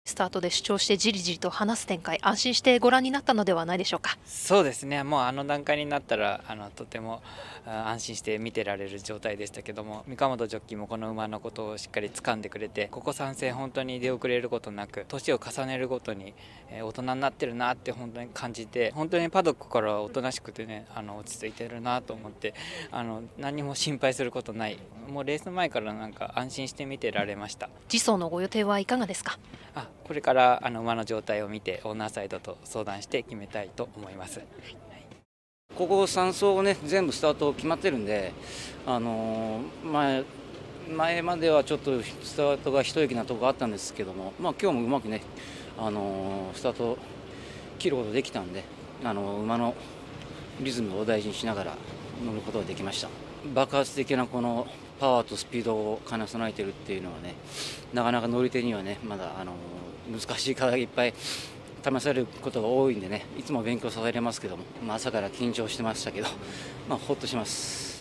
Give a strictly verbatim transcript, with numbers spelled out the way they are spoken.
スタートで主張してじりじりと話す展開、安心してご覧になったのではないでしょうか。 そうですね、もうあの段階になったらあのとても安心して見てられる状態でしたけども、三河本ジョッキーもこの馬のことをしっかり掴んでくれて、ここさん戦本当に出遅れることなく、年を重ねるごとに大人になってるなって本当に感じて、本当にパドックからはおとなしくてね、あの落ち着いてるなと思って、あの何も心配することない、もうレース前からなんか安心して見てられました。 次走のご予定はいかがですか。 あ、これからあの馬の状態を見てオーナーサイドと相談して決めたいと思います。はい、 ここさん走をね全部スタート決まってるんで、あのー、前前まではちょっとスタートが一息なところがあったんですけども、まあ、今日もうまくね、あのー、スタート切ることができたんで、あのー、馬のリズムを大事にしながら乗ることができました。爆発的なこのパワーとスピードを兼ね備えているっていうのはね、なかなか乗り手にはねまだあの難しい課題がいっぱい試されることが多いんでね、いつも勉強させられますけども、まあ、朝から緊張してましたけど、まあ、ほっとします。